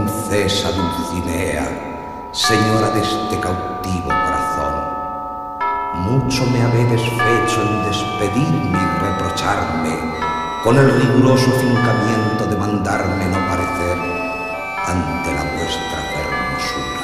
princesa Dulcinea, señora de este cautivo corazón. Mucho me habéis fecho en despedirme y reprocharme, con el riguroso fincamiento de mandarme no parecer ante la vuestra fermosura.